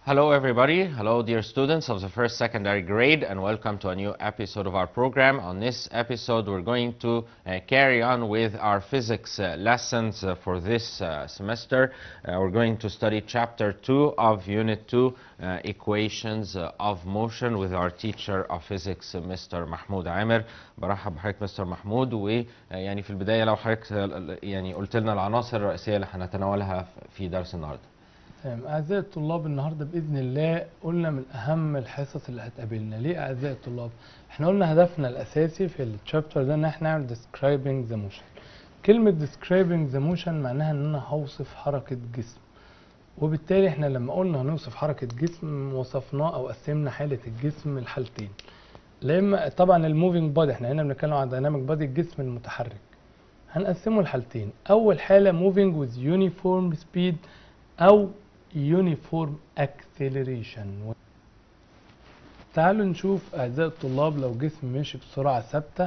Hello everybody, hello dear students of the first secondary grade, and welcome to a new episode of our program. On this episode we're going to carry on with our physics lessons for this semester. We're going to study chapter 2 of unit 2, equations of motion, with our teacher of physics Mr. محمود عامر. برحب بحضرتك مستر محمود، ويعني في البداية لو حضرتك يعني قلت لنا العناصر الرئيسية اللي هنتناولها في درس النهارده. أعزائي الطلاب، النهاردة بإذن الله قلنا من أهم الحصص اللي هتقابلنا. ليه أعزائي الطلاب؟ احنا قلنا هدفنا الأساسي في الشابتر ده إن احنا نعمل describing the motion. كلمة describing the motion معناها إن أنا هوصف حركة جسم، وبالتالي احنا لما قلنا هنوصف حركة جسم وصفناه أو قسمنا حالة الجسم لحالتين. لما طبعا الموفينج بادي، احنا هنا بنتكلم عن دايناميك بادي، الجسم المتحرك، هنقسمه لحالتين. أول حالة moving with uniform speed أو uniform acceleration. تعالوا نشوف أعزائي الطلاب، لو جسم ماشي بسرعة ثابتة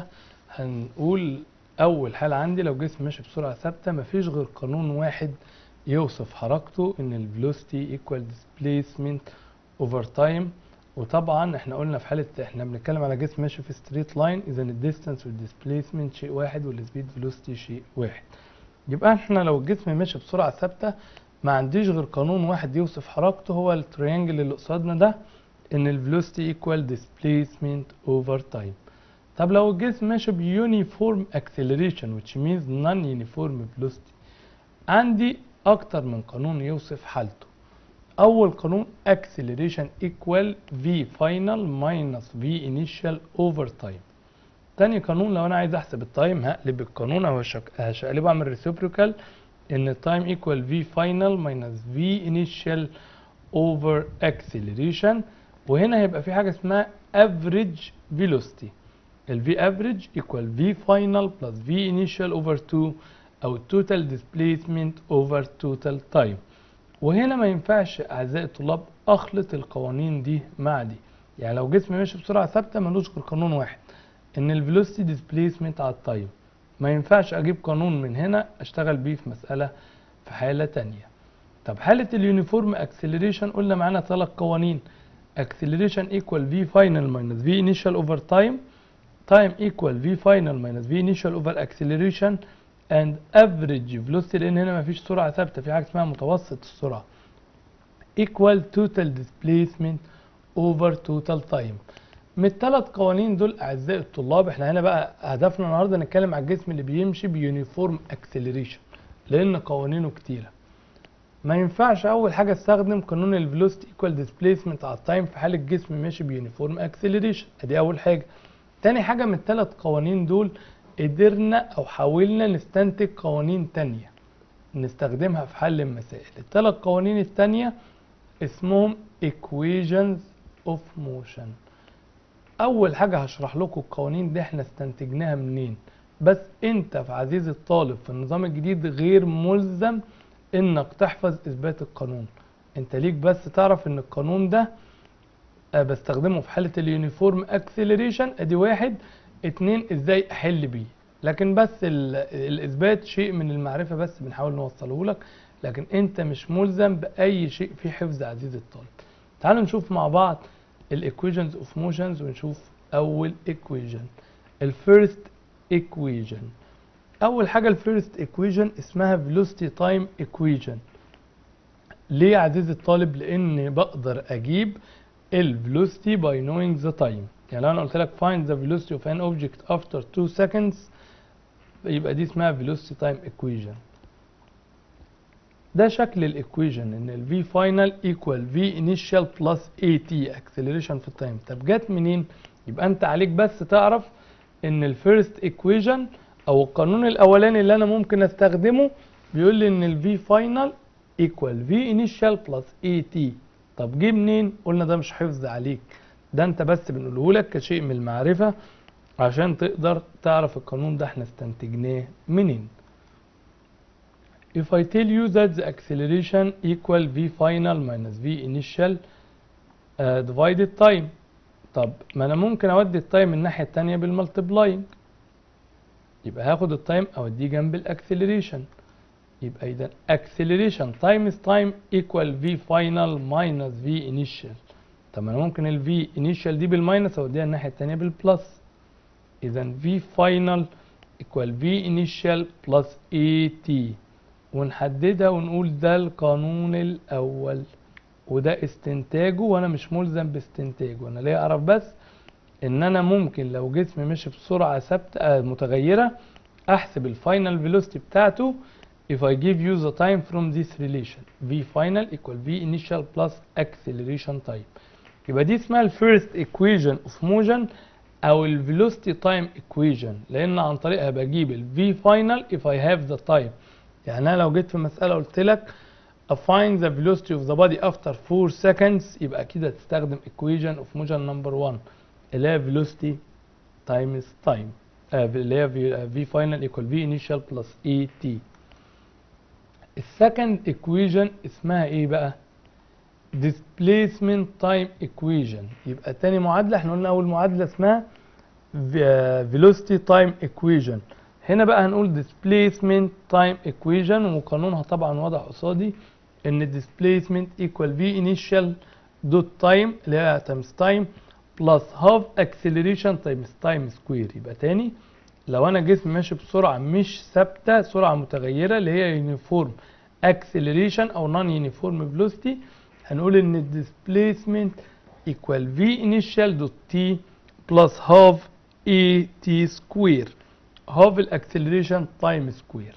هنقول أول حالة عندي لو جسم ماشي بسرعة ثابتة مفيش غير قانون واحد يوصف حركته، إن ال velocity equal displacement over time. وطبعا احنا قلنا في حالة احنا بنتكلم على جسم ماشي في straight line، إذا ال distance وال displacement شيء واحد وال speed velocity شيء واحد. يبقى احنا لو الجسم ماشي بسرعة ثابتة ما عنديش غير قانون واحد يوصف حركته، هو التريانجل اللي قصادنا ده، ان ال velocity equal displacement over time. طب لو الجسم ماشي بيونيفورم acceleration which means non uniform velocity، عندي اكتر من قانون يوصف حالته. اول قانون acceleration equal v final minus v initial over time. تاني قانون لو انا عايز احسب التايم هقلب القانون او هقلبه اعمل reciprocal، ان time equal v final minus v initial over acceleration. وهنا هيبقى في حاجة اسمها average velocity. ال v average equal v final plus v initial over 2 او total displacement over total time. وهنا ما ينفعش اعزائي الطلاب اخلط القوانين دي مع دي. يعني لو جسم ماشي بسرعة ثابتة ملوش غير قانون واحد، ان ال velocity displacement على التايم. ما ينفعش اجيب قانون من هنا اشتغل بيه في مسألة في حالة تانية. طب حالة اليونيفورم اكسلريشن قلنا معانا 3 قوانين. acceleration equal v final minus v initial over time equal v final minus v initial over acceleration and average velocity، لان هنا مفيش سرعة ثابتة، في حاجة اسمها متوسط السرعة، equal total displacement over total time. من الثلاث قوانين دول اعزائي الطلاب احنا هنا بقى هدفنا النهارده نتكلم على الجسم اللي بيمشي بيونيفورم اكسلريشن، لان قوانينه كتيره. ما ينفعش اول حاجه استخدم قانون الفيلوسيتي ايكوال ديسبيسمنت على التايم في حاله جسم ماشي بيونيفورم اكسلريشن، ادي اول حاجه. تاني حاجه من الثلاث قوانين دول قدرنا او حاولنا نستنتج قوانين تانية نستخدمها في حل المسائل. الثلاث قوانين التانية اسمهم equations of motion. اول حاجه هشرح لكم القوانين دي احنا استنتجناها منين، بس انت في عزيزي الطالب في النظام الجديد غير ملزم انك تحفظ اثبات القانون. انت ليك بس تعرف ان القانون ده بستخدمه في حاله اليونيفورم اكسلريشن، ادي واحد. اتنين ازاي احل بيه، لكن بس الاثبات شيء من المعرفه بس بنحاول نوصله لك، لكن انت مش ملزم باي شيء في حفظ عزيزي الطالب. تعالوا نشوف مع بعض الايكويشنز اوف موشنز ونشوف اول ايكويشن، الفيرست ايكويشن. اول حاجه الفيرست ايكويشن اسمها velocity time equation. ليه يا عزيزي الطالب؟ لان بقدر اجيب ال velocity by knowing the time. يعني لو انا قلت لك find the velocity of an object after 2 seconds يبقى دي اسمها velocity time equation. ده شكل الايكويشن، ان ال v final equal v initial plus at acceleration في التايم. طب جت منين؟ يبقى انت عليك بس تعرف ان الفيرست ايكويشن او القانون الاولاني اللي انا ممكن استخدمه بيقول لي ان ال v final equal v initial plus at. طب جه منين؟ قلنا ده مش حفظ عليك، ده انت بس بنقوله لك كشيء من المعرفة عشان تقدر تعرف القانون ده احنا استنتجناه منين. If I tell you that the acceleration equal v final minus v initial divided time، طب ما انا ممكن اودي التايم الناحية التانية بالمالتبلاينج، يبقى هاخد التايم اوديه جنب الاكسلريشن. يبقى إذا acceleration times time equal v final minus v initial. طب أنا ممكن ال v initial دي بالماينس أوديها الناحية التانية بالبلس. إذا v final equal v initial plus at، ونحددها ونقول ده القانون الأول وده استنتاجه، وأنا مش ملزم باستنتاجه. أنا ليه أعرف بس إن أنا ممكن لو جسمي ماشي بسرعة ثابتة متغيرة أحسب الفاينل فيلوسيتي بتاعته if I give you the time from this relation v final equal v initial plus acceleration time. يبقى دي اسمها ال first equation of motion أو ال velocity time equation، لأن عن طريقها بجيب ال v final if I have the time. يعني أنا لو جيت في مسألة قلت لك find the velocity of the body after 4 seconds، يبقى أكيد هتستخدم equation of motion number 1 اللي هي velocity times time، اللي هي v final equal v initial plus at. السكند equation اسمها ايه بقى؟ displacement time equation. يبقى تاني معادلة، احنا قلنا أول معادلة اسمها velocity time equation. هنا بقى هنقول displacement time equation، وقانونها طبعا واضح قصادي ان displacement equal v initial dot time اللي هي times time plus half acceleration times time square. يبقى تاني لو انا جسمي ماشي بسرعة مش ثابتة، سرعة متغيرة اللي هي uniform acceleration او non uniform velocity، هنقول ان displacement equal v initial dot t plus half a t square، half الاكسلريشن تايم سكوير.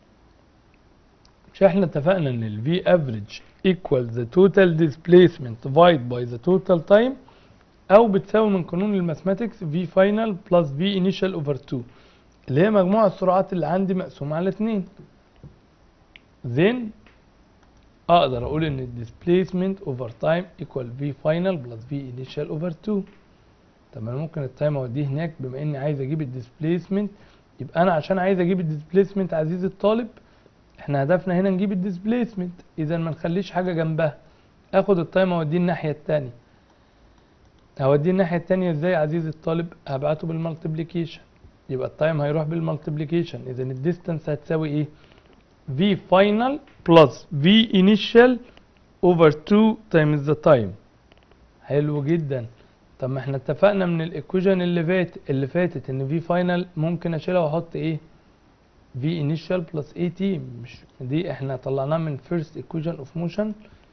مش احنا اتفقنا ان ال v average equal the total displacement divided by the total time، او بتساوي من قانون الماثماتكس v final plus v initial over 2 اللي هي مجموع السرعات اللي عندي مقسومة على 2. then اقدر اقول ان displacement over time equal v final plus v initial over 2. طب انا ممكن التايم اوديه هناك، بما اني عايز اجيب الديسبليسمنت يبقى انا عشان عايز اجيب الديسبليسمنت عزيزي الطالب، احنا هدفنا هنا نجيب الديسبليسمنت، اذا ما نخليش حاجه جنبها. اخد التايم اوديه الناحيه الثانيه. هوديه الناحيه الثانيه ازاي عزيزي الطالب؟ هبعته بالمالتيبليكيشن، يبقى التايم هيروح بالمالتيبليكيشن. اذا الديستانس هتساوي ايه؟ v final plus v initial over 2 times the time. حلو جدا. طب ما احنا اتفقنا من الايكويشن اللي فاتت ان v final ممكن اشيلها واحط ايه؟ v initial plus at. مش دي احنا طلعناها من first equation of motion؟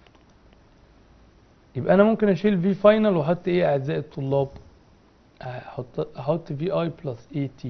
يبقى انا ممكن اشيل v final واحط ايه اعزائي الطلاب؟ احط vi plus at.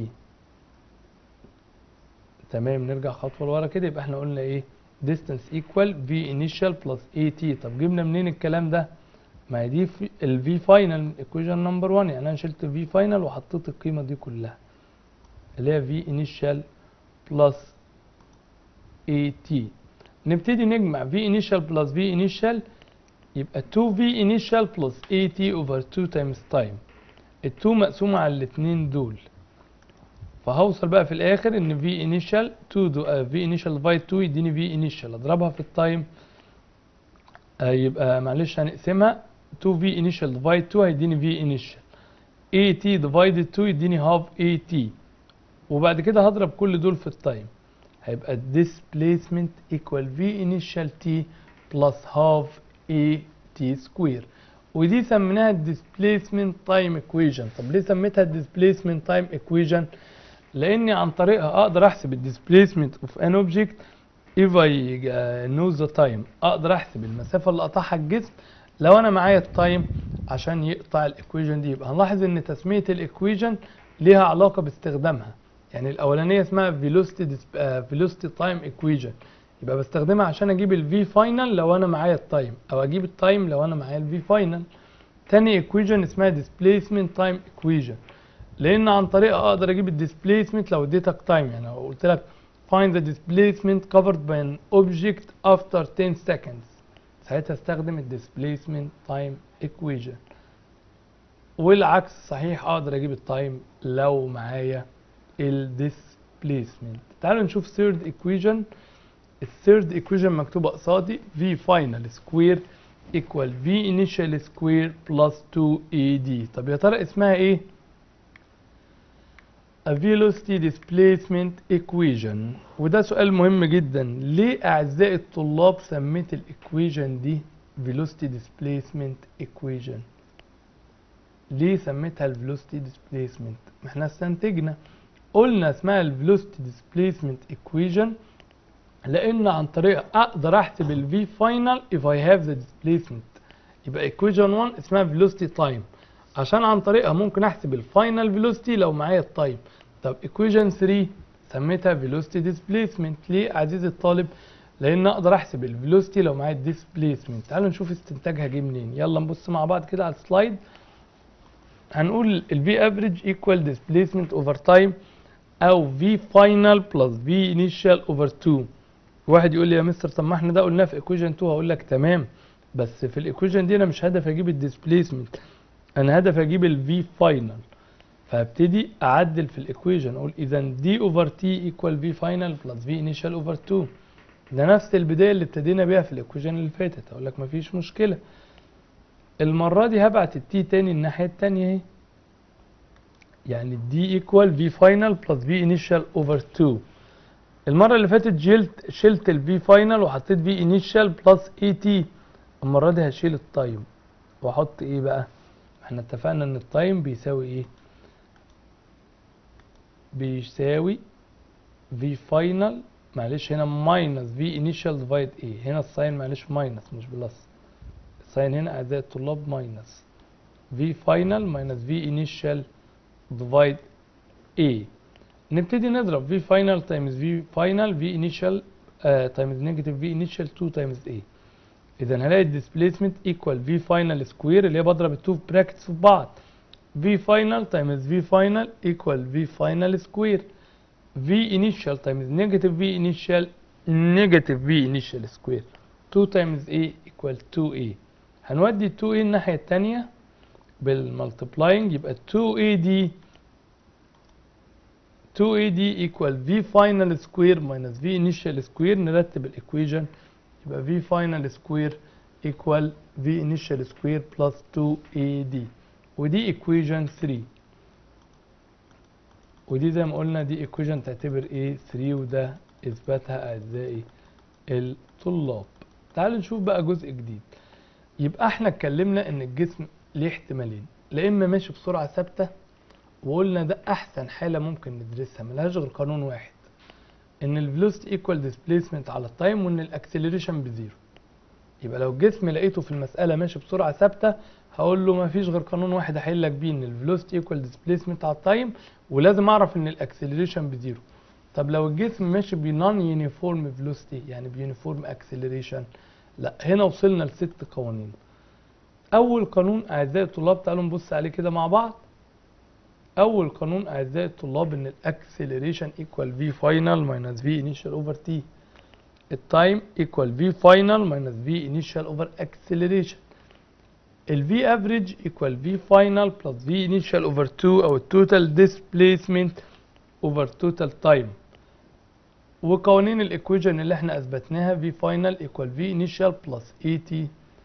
تمام. نرجع خطوه لورا كده، يبقى احنا قلنا ايه؟ distance equal v initial plus at. طب جبنا منين الكلام ده؟ ما هي دي ال v final equation number 1، يعني انا شلت v final وحطيت القيمه دي كلها اللي هي v initial plus at. نبتدي نجمع v initial plus v initial، يبقى 2v initial plus at over 2 times time. ال 2 مقسومه على الاثنين دول، فهوصل بقى في الاخر ان v initial 2 v initial divide 2 يديني v initial، اضربها في التايم يبقى معلش هنقسمها 2v initial divide 2 هيديني v initial، at divided 2 يديني half at، وبعد كده هضرب كل دول في التايم، هيبقى displacement equal v initial t plus half at square. ودي سميناها displacement time equation. طب ليه سميتها displacement time equation؟ لاني عن طريقها اقدر احسب displacement of an object if I know the time. اقدر احسب المسافه اللي قطعها الجسم لو انا معايا التايم عشان يقطع الايكويشن دي. يبقى هنلاحظ ان تسميه الايكويشن ليها علاقه باستخدامها. يعني الاولانيه اسمها velocity time equation، يبقى بستخدمها عشان اجيب الفي فاينل لو انا معايا التايم، او اجيب التايم لو انا معايا الفي فاينل. تاني ايكويشن اسمها displacement time equation، لان عن طريقها اقدر اجيب الديسبليسمنت لو اديتك تايم. يعني لو قلت لك find the displacement covered by an object after 10 seconds، ساعتها استخدم الديسبليسمنت تايم equation. والعكس صحيح، اقدر اجيب التايم لو معايا الديسبليسمنت. تعالوا نشوف third equation. الثيرد equation مكتوبه قصادي v final square equal v initial square plus 2ad. طب يا ترى اسمها ايه؟ a velocity displacement equation. وده سؤال مهم جدا. ليه أعزائي الطلاب سميت الإيكويجن دي velocity displacement equation؟ ليه سميتها الفيلوسيتي displacement؟ ما احنا استنتجنا قلنا اسمها الفيلوسيتي displacement equation لأن عن طريقها أقدر أحسب ال V final if I have the displacement. يبقى equation 1 اسمها velocity time عشان عن طريقها ممكن أحسب الفاينل فيلوسيتي لو معايا التايم. طب equation 3 سميتها velocity displacement. ليه عزيزي الطالب؟ لأن أقدر أحسب الفيلوسيتي لو معايا الديسبليسمنت. تعالوا نشوف استنتاجها جه منين. يلا نبص مع بعض كده على السلايد. هنقول ال V average equal displacement over time أو V final plus V initial over 2. واحد يقول لي يا مستر طب ما احنا ده قلناه في ايكويشن 2. هقول لك تمام، بس في الايكويشن دي انا مش هدف اجيب الديسبليسمنت، انا هدف اجيب الفي فاينل. فهبتدي اعدل في الايكويشن اقول اذا دي اوفر تي ايكوال في فاينل بلس في انيشال اوفر 2. ده نفس البدايه اللي ابتدينا بيها في الايكويشن اللي فاتت. اقول لك مفيش مشكله. المره دي هبعت التي تاني الناحيه التانيه اهي، يعني دي ايكوال في فاينل بلس في انيشال اوفر 2. المرة اللي فاتت شلت الفي فاينل وحطيت في انيشال بلس اي تي. المرة دي هشيل التايم واحط ايه بقى؟ احنا اتفقنا ان التايم بيساوي ايه؟ بيساوي في فاينل معلش هنا ماينس في انيشال ديفايد ايه. هنا الساين معلش ماينس مش بلس، الساين هنا اعزائي الطلاب ماينس في فاينل ماينس في انيشال ديفايد ايه. نبتدي نضرب في فاينل تايمز في فاينل في انيشال تايمز نيجاتيف في انيشال 2 تايمز ايه. اذا هلاقي الديسبليسمنت ايكوال في فاينل سكوير اللي هي بضرب التو براكتس في بعض. في فاينل تايمز في فاينل ايكوال في فاينل سكوير. في انيشال تايمز نيجاتيف في انيشال نيجاتيف في انيشال سكوير. 2 تايمز ايه ايكوال 2 ايه. هنودي 2 ايه الناحيه الثانيه بالمالتبلاينج يبقى 2 اي دي 2AD equal V final square minus V initial square. نرتب الإيكويجن يبقى V final square equal V initial square plus 2AD. ودي إيكويجن 3. ودي زي ما قلنا دي إيكويجن تعتبر إيه 3 وده إثباتها أعزائي الطلاب. تعالوا نشوف بقى جزء جديد. يبقى إحنا اتكلمنا إن الجسم ليه احتمالين، لا إما ماشي بسرعة ثابتة وقلنا ده احسن حاله ممكن ندرسها ملهاش غير قانون واحد، ان الفيلوسيتي ايكوال ديسبليسمنت على التايم وان الاكسلريشن بزيرو. يبقى لو الجسم لقيته في المساله ماشي بسرعه ثابته هقول له مفيش غير قانون واحد احل لك بيه، ان الفيلوسيتي ايكوال ديسبليسمنت على التايم ولازم اعرف ان الاكسلريشن بزيرو. طب لو الجسم ماشي بنون يونيفورم فيلوسيتي يعني بيونيفورم اكسلريشن، لا هنا وصلنا ل6 قوانين. اول قانون اعزائي الطلاب تعالوا نبص عليه كده مع بعض. اول قانون اعزائي الطلاب ان الاكسلريشن ايكوال في فاينل ماينس في انيشال اوفر تي. التايم ايكوال في فاينل ماينس في انيشال اوفر اكسلريشن. الفي افريج ايكوال في فاينل بلس في انيشال اوفر 2 او التوتال ديسبليسمنت اوفر توتال تايم. وقوانين الايكويجن اللي احنا اثبتناها في فاينل ايكوال في انيشال بلس اي تي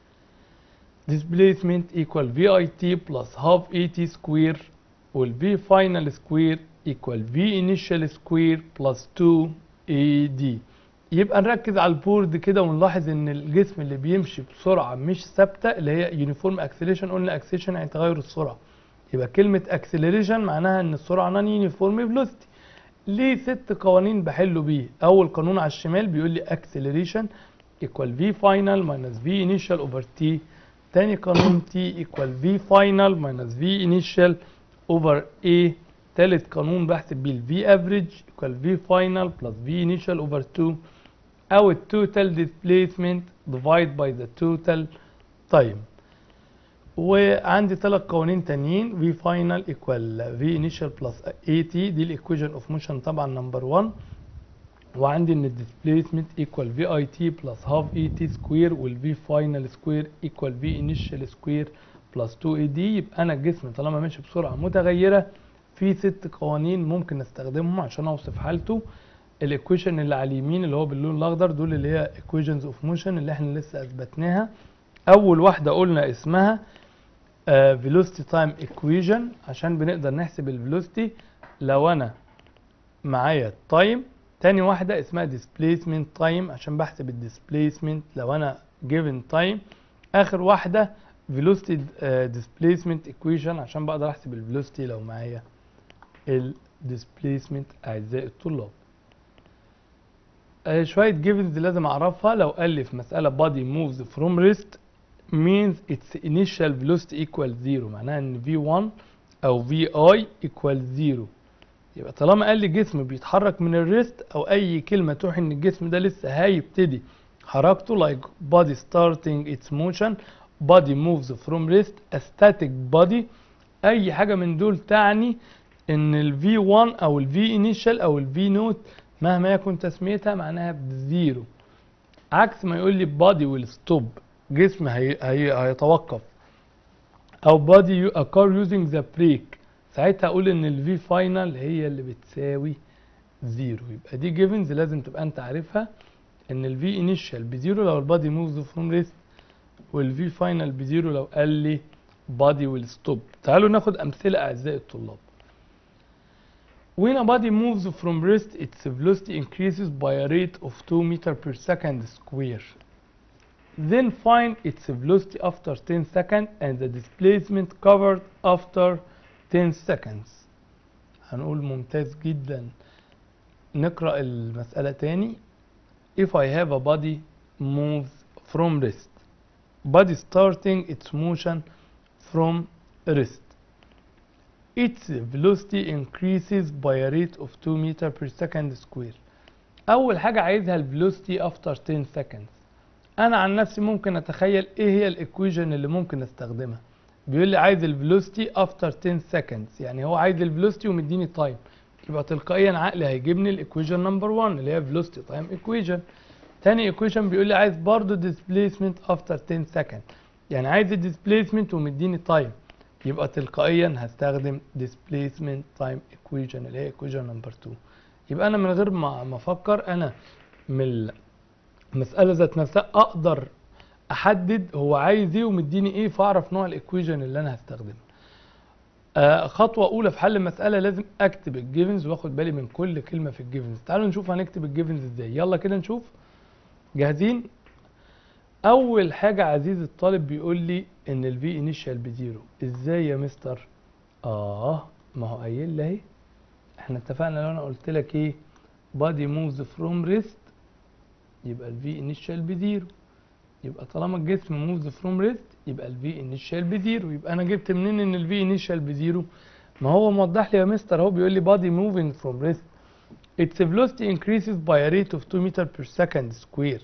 displacement equal VIT plus half ET square والV final square equal V initial square plus 2AD. يبقى نركز على البورد كده ونلاحظ ان الجسم اللي بيمشي بسرعة مش ثابتة اللي هي uniform acceleration. قلنا acceleration يعني تغير السرعة، يبقى كلمة acceleration معناها ان السرعة non uniform velocity. ليه 6 قوانين بحله بيه. اول قانون على الشمال بيقول لي acceleration equal V final minus V initial over T. تاني قانون T equal V final minus V initial over A. تالت قانون بحسب بيه ال V average equal V final plus V initial over 2 أو ال total displacement divide by the total time. وعندي 3 قوانين تانيين V final equal V initial plus AT دي ال equation of motion طبعا نمبر 1. وعندي ان الديسبليسمنت ايكوال في اي تي بلس هاف اي تي سكوير والفي فاينل سكوير ايكوال في انيشال سكوير بلس 2 اي دي. يبقى انا الجسم طالما ماشي بسرعه متغيره في 6 قوانين ممكن استخدمهم عشان اوصف حالته. الايكويشن اللي على اليمين اللي هو باللون الاخضر دول اللي هي ايكويشنز اوف موشن اللي احنا لسه اثبتناها. اول واحده قلنا اسمها فيلوسيتي تايم ايكويشن عشان بنقدر نحسب الفيلوسيتي لو انا معايا التايم. تاني واحدة اسمها displacement time عشان بحسب الديسبليسمنت لو انا given time. اخر واحدة velocity displacement equation عشان بقدر احسب الفيلوسيتي لو معايا الديسبليسمنت. اعزائي الطلاب، شوية givens لازم اعرفها. لو قال لي في مسألة body moves from rest means its initial velocity equals 0، معناها ان v1 او vi equals 0. يبقى طالما قال لي جسم بيتحرك من الريست او اي كلمة توحي ان الجسم ده لسه هيبتدي حركته like body starting its motion، body moves from rest، a static body، اي حاجة من دول تعني ان ال V1 او ال V initial او ال V note مهما يكن تسميتها معناها بزيرو. عكس ما يقول لي body will stop، جسم هيتوقف، او body a car using the brake، ساعتها اقول ان ال V final هي اللي بتساوي زيرو. يبقى دي جيفنز لازم تبقى انت عارفها، ان ال V initial بزيرو لو ال body moves from rest، وال V final بزيرو لو قال لي body will stop. تعالوا ناخد امثله اعزائي الطلاب. When a body moves from rest, its velocity increases by a rate of 2 meters per second square. Then find its velocity after 10 seconds and the displacement covered after 10 seconds. هنقول ممتاز جدا. نقرأ المسألة تاني. If I have a body moves from rest, body starting its motion from rest, its velocity increases by a rate of 2 meters per second square. أول حاجة عايزها velocity after 10 seconds. أنا عن نفسي ممكن أتخيل إيه هي الإيكويجن اللي ممكن أستخدمها. بيقول لي عايز velocity after 10 seconds، يعني هو عايز velocity ومديني time، يبقى تلقائيا عقلي هيجيبني الإيكويجن نمبر 1 اللي هي velocity time equation. تاني إيكويجن بيقول لي عايز برضه displacement after 10 seconds، يعني عايز displacement ومديني time، يبقى تلقائيا هستخدم displacement time equation اللي هي equation number 2. يبقى انا من غير ما افكر، انا من المساله ذات نفسها اقدر احدد هو عايز ايه ومديني ايه، فاعرف نوع الايكويشن اللي انا هستخدمها. خطوه اولى في حل المساله لازم اكتب الجيفنز واخد بالي من كل كلمه في الجيفنز. تعالوا نشوف هنكتب الجيفنز ازاي. يلا كده نشوف. جاهزين؟ اول حاجه عزيزي الطالب بيقول لي ان ال V initial بزيرو. ازاي يا مستر؟ ما هو قايل لي اهي. احنا اتفقنا لو انا قلت لك ايه body moves from rest يبقى ال V initial بزيرو. يبقى طالما الجسم moves from rest يبقى ال V initial بزيرو. يبقى انا جبت منين ان ال V initial بزيرو؟ ما هو موضح لي يا مستر اهو، بيقول لي body moving from rest its velocity increases by a rate of 2 meters per second square.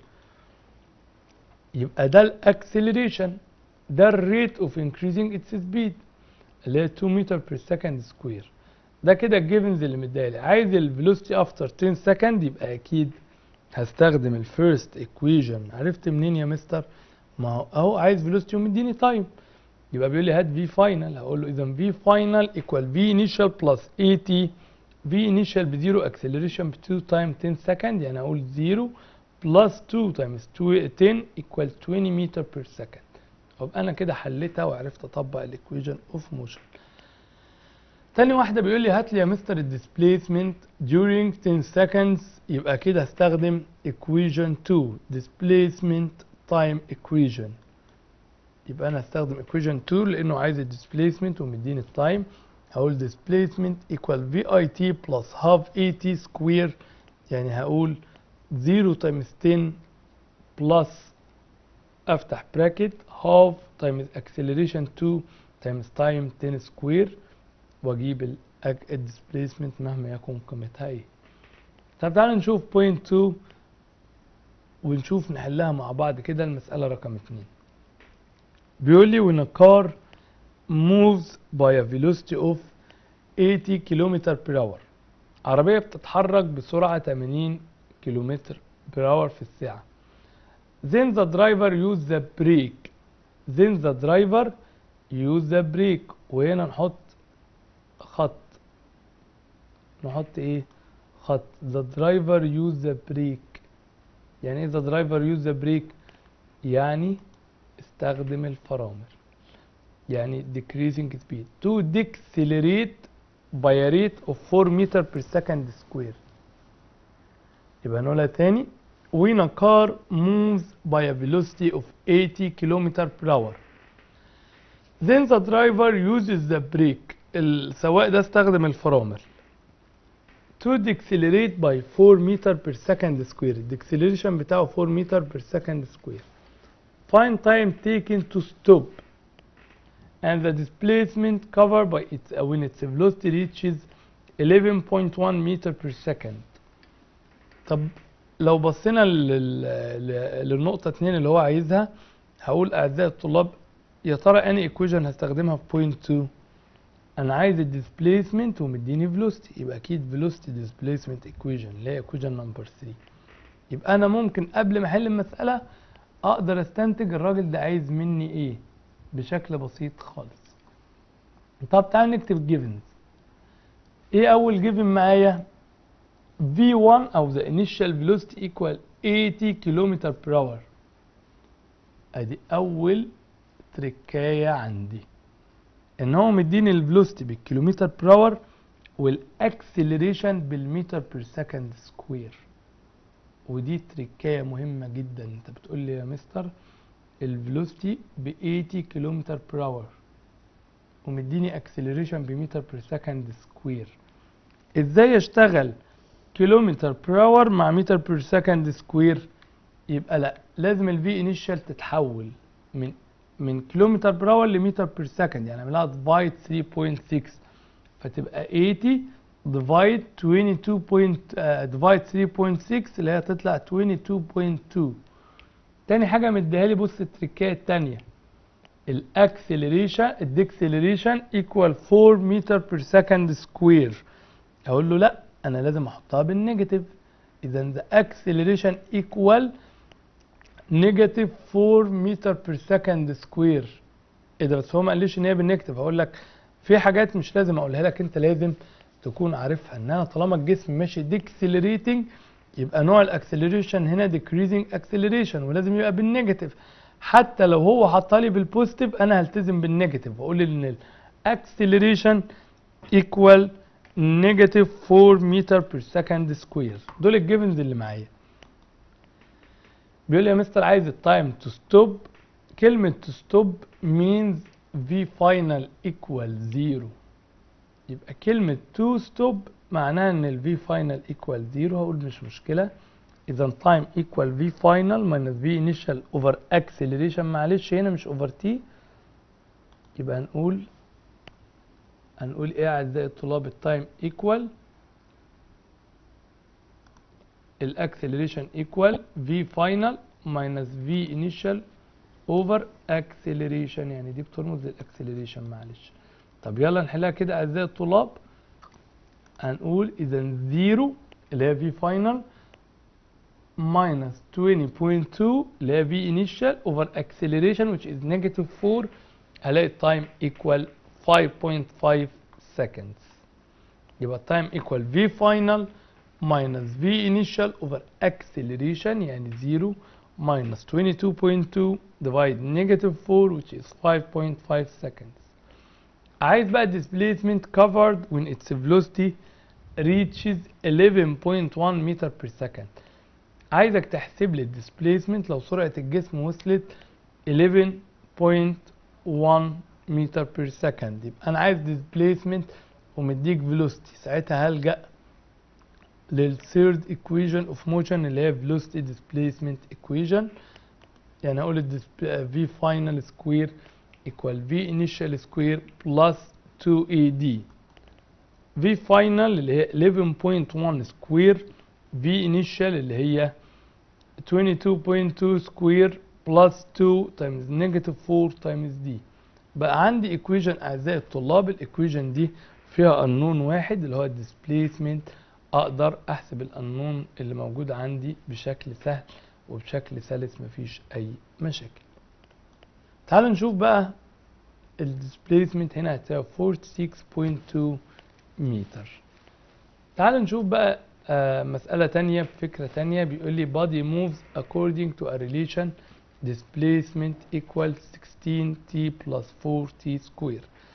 يبقى ده الاكسلريشن، ده الريت اوف increasing its speed اللي هي 2 متر بير سكند سكوير. ده كده الجيفنز اللي مديالي. عايز الفيلوسيتي افتر 10 سكند، يبقى اكيد هستخدم الفيرست ايكويشن. عرفت منين يا مستر؟ ما هو اهو عايز فيلوسيتي ومديني تايم، يبقى بيقول لي هات في فاينل. هقول له اذا في فاينل ايكوال في انيشال بلس اي تي. في انيشال بزيرو، اكسلريشن ب 2 تايم 10 سكند، يعني اقول 0 بلس 2 تايمز 10 ايكوال 20 متر بير سكند. يبقى انا كده حليتها وعرفت اطبق الايكويشن اوف موشن. تاني واحده بيقول لي هات لي يا مستر الديسبليسمنت during 10 seconds، يبقى كده هستخدم equation 2 displacement time equation. يبقى انا هستخدم equation 2 لانه عايز الديسبليسمنت ومديني التايم. هقول displacement equal vit plus half at square، يعني هقول 0 times 10 plus افتح براكت half times acceleration 2 times time 10 square، واجيب الديسبليسمنت مهما يكون قيمتها ايه. طب تعالوا نشوف point 2 ونشوف نحلها مع بعض كده. المسألة رقم 2 بيقول لي when a car moves by a velocity of 80 km per hour، عربية بتتحرك بسرعة 80 km per hour في الساعة. then the driver use the brake. then the driver use the brake، وهنا نحط خط. نحط ايه؟ خط. the driver use the brake. يعني ايه the driver use the brake؟ يعني استخدم الفرامل، يعني decreasing speed to decelerate by a rate of 4 meter per second square. يبقى نقولها تاني. when a car moves by a velocity of 80 km per hour then the driver uses the brake. السواق ده استخدم الفرامل to decelerate by 4 meter per second square. الديكسلريشن بتاعه 4 meter per second square. find time taken to stop and the displacement covered by its when its velocity reaches 11.1 meter per second. طب لو بصينا للنقطة 2 اللي هو عايزها، هقول أعزائي الطلاب يا ترى أنهي equation هستخدمها في point 2؟ أنا عايز الديسبليسمنت ومديني velocity، يبقى أكيد velocity displacement equation اللي هي equation number 3. يبقى أنا ممكن قبل ما أحل المسألة أقدر أستنتج الراجل ده عايز مني إيه بشكل بسيط خالص. طب تعال نكتب givens. إيه أول given معايا؟ V1 أو the initial velocity equal 80 km per hour. أدي أول تركاية عندي، إن هو مديني الفيلوسيتي بالكيلومتر بر اور والأكسلريشن بالمتر بير سكند سكوير. ودي تركاية مهمة جدا. أنت بتقول لي يا مستر الفيلوسيتي ب 80 كيلومتر بر اور ومديني أكسلريشن بمتر بير سكند سكوير، إزاي أشتغل كيلومتر بر اور مع متر بير سكند سكوير؟ يبقى لا، لازم الفي انيشال تتحول من كيلومتر بر اور لمتر بير سكند، يعني اعملها ديفايد 3.6 فتبقى 80 ديفايد 3.6 اللي هي تطلع 22.2. تاني حاجه مديها لي، بص التركايه الثانيه، الاكسلريشن الديكسلريشن ايكوال 4 متر بير سكند سكوير. اقول له لا، انا لازم احطها بالنيجاتيف. اذا ذا اكسلريشن ايكوال نيجاتيف 4 متر بير سكند سكوير. ايه ده؟ بس هو ما قاليش ان هي بالنيجاتيف. هقول لك في حاجات مش لازم اقولها لك، انت لازم تكون عارفها، ان انا طالما الجسم ماشي ديكسلريتنج يبقى نوع الاكسلريشن هنا ديكريزنج اكسلريشن ولازم يبقى بالنيجاتيف. حتى لو هو حطها لي بالبوزيتيف انا هلتزم بالنيجاتيف واقول ان الاكسلريشن ايكوال نيجاتيف 4 متر بير سكند سكوير. دول الجيفنز اللي معايا. بيقول لي يا مستر عايز التايم تو ستوب. كلمة تو ستوب means v final equal 0. يبقى كلمة تو ستوب معناها ان ال v final equal 0. هقول مش مشكلة. إذا time equal v final minus v initial over acceleration. معلش هنا مش over t. يبقى هنقول ايه اعزائي الطلاب؟ التايم equal الاكسلريشن equal v final minus v initial over acceleration، يعني دي بترمز للاكسلريشن. معلش. طب يلا نحلها كده اعزائي الطلاب. هنقول اذا 0 اللي هي v final minus 20.2 اللي هي v initial over acceleration which is negative 4. هلاقي التايم equal 5.5 seconds. يبقى التايم equal v final minus v initial over acceleration يعني 0 minus 22.2 divide negative 4 which is 5.5 seconds. عايز بقى displacement covered when its velocity reaches 11.1 meter per second. عايزك تحسب لي displacement لو سرعة الجسم وصلت 11.1 meter per second. يبقى أنا عايز displacement ومديك velocity. ساعتها هلجأ للثيرد equation of motion اللي هي velocity displacement equation. يعني هقول v final square equal v initial square plus 2ad. v final اللي هي 11.1 square v initial اللي هي 22.2 square plus 2 times negative 4 times d. بقى عندي equation اعزائي الطلاب. الايكويشن دي فيها unknown واحد اللي هو displacement. اقدر احسب القانون اللي موجود عندي بشكل سهل وبشكل سلس، مفيش اي مشاكل. تعالوا نشوف بقى الديسبليسمنت هنا هتساوي 46.2 متر. تعالوا نشوف بقى مسألة تانية بفكرة تانية. بيقول لي body moves according to a relation displacement equals 16t plus 4t square.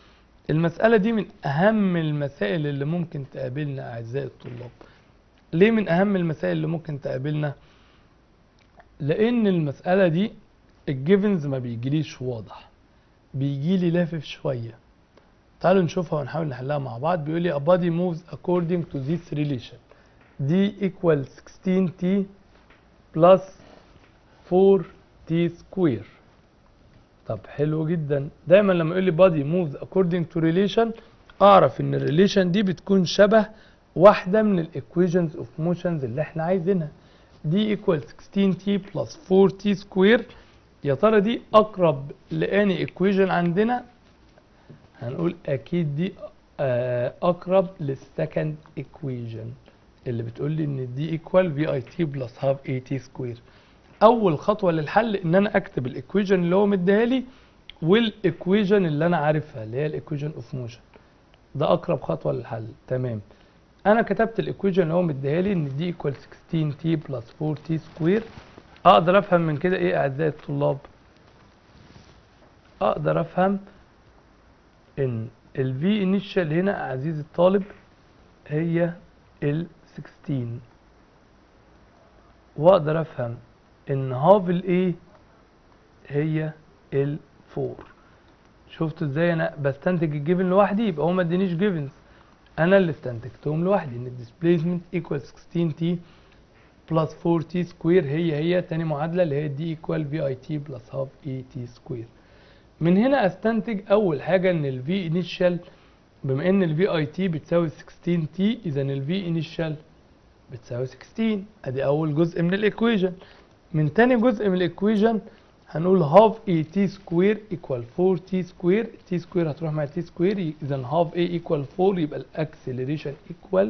المسألة دي من أهم المسائل اللي ممكن تقابلنا أعزائي الطلاب. ليه من أهم المسائل اللي ممكن تقابلنا؟ لأن المسألة دي الجيفنز ما بيجيليش واضح، بيجيلي لافف شوية. تعالوا نشوفها ونحاول نحلها مع بعض. بيقول لي a body moves according to this relation d equals 16t plus 4t square. طب حلو جدا. دايما لما يقول لي body moves according to relation اعرف ان الريليشن دي بتكون شبه واحدة من الايكويشنز اوف موشنز اللي احنا عايزينها. d equals 16t plus 4t square. يا ترى دي اقرب لاني ايكويشن عندنا؟ هنقول اكيد دي اقرب للسكند ايكويشن اللي بتقول لي ان دي ايكوال في اي تي بلس هاف اي تي سكوير. اول خطوه للحل ان انا اكتب الايكويشن اللي هو مديها لي والايكويشن اللي انا عارفها اللي هي الايكويشن اوف موشن. ده اقرب خطوه للحل. تمام، انا كتبت الايكويشن اللي هو مديها لي ان دي ايكوال 16 تي بلس 4 تي سكوير. اقدر افهم من كده ايه اعزائي الطلاب؟ اقدر افهم ان ال V initial هنا عزيزي الطالب هي ال 16، واقدر افهم ان هاف ال A هي ال 4. شفتوا ازاي انا بستنتج الجيفن لوحدي؟ يبقى هو ما ادانيش جيفنز، انا اللي استنتجتهم لوحدي. ان الديسبيسمنت ايكوال 16t بلس 4t سكوير هي تاني معادله اللي هي دي ايكوال في اي تي بلس هاف اي تي سكوير. من هنا استنتج اول حاجه ان ال V initial بما ان ال VIT بتساوي 16t اذا ال V initial بتساوي 16. ادي اول جزء من الايكويشن. من تاني جزء من الايكويشن هنقول half AT square equal 4t square. t square هتروح مع t square اذا half A equal 4 يبقى الاكسلريشن equal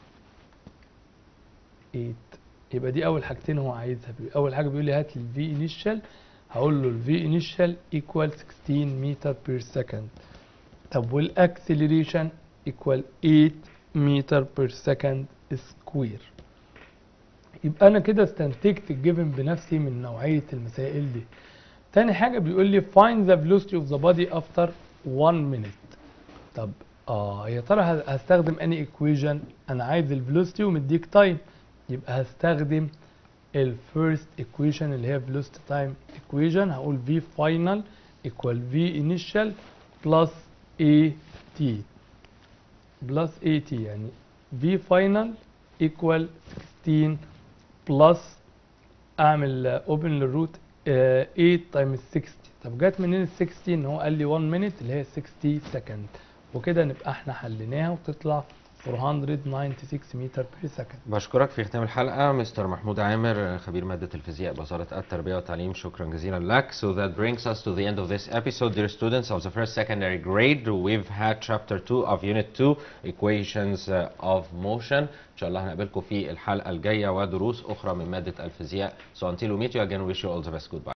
8. يبقى دي اول حاجتين هو عايزها. اول حاجه بيقول لي هات لي ال V initial، هقول له ال V initial equal 16 متر بير سكند. طب والاكسلريشن equal 8 متر بير سكند سكوير. يبقى انا كده استنتجت الجيفن بنفسي من نوعيه المسائل دي. تاني حاجه بيقول لي find the velocity of the body after 1 minute. طب يا ترى هستخدم اني ايكويشن؟ انا عايز الفيلوسيتي ومديك تايم، يبقى هستخدم الفيرست ايكويشن اللي هي velocity time equation. هقول v final equal v initial plus AT plus AT يعني V final equal 16 plus اعمل open للروت 8 times 60. طب جت منين ال 60؟ ان هو قال لي 1 minute اللي هي 60 second. وكده نبقى احنا حليناها وتطلع 496 متر بير سكند. بشكرك في ختام الحلقة مستر محمود عامر خبير مادة الفيزياء بوزارة التربية والتعليم. شكرا جزيلا لك. So that brings us to the end of this episode, dear students of the first secondary grade. We've had chapter 2 of unit 2 equations of motion. إن شاء الله هنقابلكم في الحلقة الجاية ودروس أخرى من مادة الفيزياء. So until we meet you again, we wish you all the best. Goodbye.